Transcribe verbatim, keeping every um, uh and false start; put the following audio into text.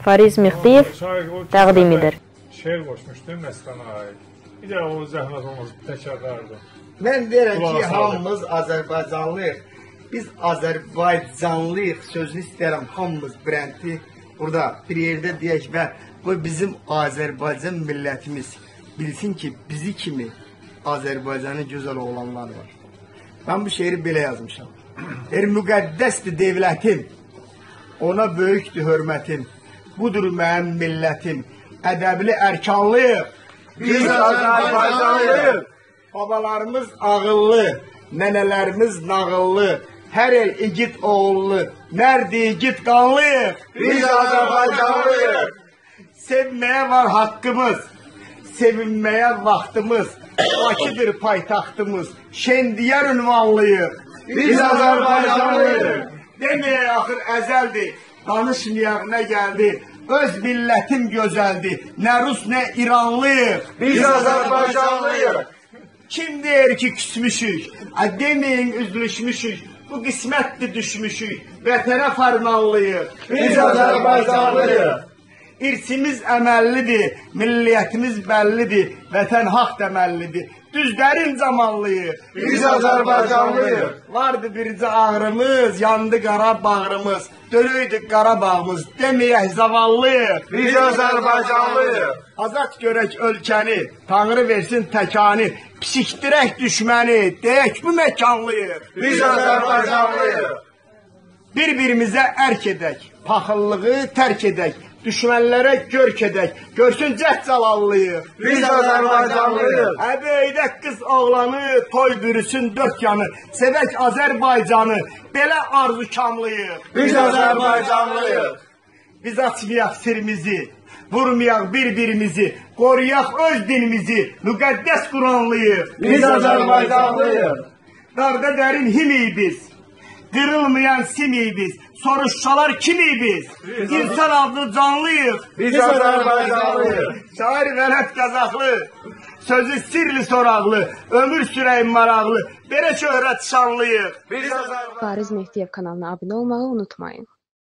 Fariz Mehdiyev təqdim edir. Şeir qoşmuşdu Məskan'a aid. Bir də o zəhmət olmaz təkrarlardı. Mən deyirəm ki, hamımız Azərbaycanlıyıq. Biz Azərbaycanlıyıq sözünü istəyirəm, hamımız brendi burada bir yerdə deyək və bu bizim Azərbaycan millətimiz bilsin ki, bizi kimi Azərbaycanın gözəl oğlanlar var. Ben bu şeiri belə yazmışam. Er müqəddəsdir devlətim, ona böyükdür hörmətim, budur mənim millətim, ədəbli ərkanlıyıq, biz Azərbaycanlıyıq. Babalarımız ağıllı, nənələrimiz nağıllı, hər el igid oğullu, mərd igid qanlıyıq, biz Azərbaycanlıyıq. Sevməyə var haqqımız, sevinməyə vaxtımız, Bakıdır paytaxtımız, Şendiyar ünvanlıyıq, biz Azərbaycanlıyıq. Deməyək axır əzəldir, danışmayaq nə gəldi, öz millətim gözəldir, nə Rus nə İranlıyıq, biz Azərbaycanlıyıq. Kim deyir ki küsmüşük, deməyin üzlüşmüşük, bu qismətdir düşmüşük, vətənə farmanlıyıq, biz Azərbaycanlıyıq. İrsimiz əməllidir, milliyyətimiz bəllidir, vətən haqq təməllidir, düzlərin camanlıyıq, biz Azərbaycanlıyıq. Vardı bircə ağrımız, yandı qara bağrımız, dönüydük Qarabağımız, deməyək zavallıyıq, biz Azərbaycanlıyıq. Azad görək ölkəni, Tanrı versin təkani, psikdirək düşməni, deyək bu məkanlıyıq, biz Azərbaycanlıyıq. Bir-birimizə ərk edək, paxıllığı tərk edək, düşmənlərə görk edək, görsün cəhd calallıyıq, biz Azərbaycanlıyıq. Əbeydək qız oğlanı, toy bürüsün dörd yanı, sevək Azərbaycanı, belə arzukamlıyıq, biz Azərbaycanlıyıq. Biz açmayaq sirimizi, vurmayaq bir-birimizi, qoruyaq öz dinimizi, müqəddəs Quranlıyıq, biz Azərbaycanlıyıq. Darda dərin himiyik biz, qırılmayan simiyik biz, soruşsalar kimiyik biz, insan adlı canlıyıq, biz Azərbaycanlıyıq. Şair Vələt Qazaxlı, sözü sirli soraqlı, ömür sürəyim maraqlı, belə şöhrət şanlıyıq, biz Azərbaycanlıyıq. Fariz Mehdiyev kanalına abunə olmağı unutmayın.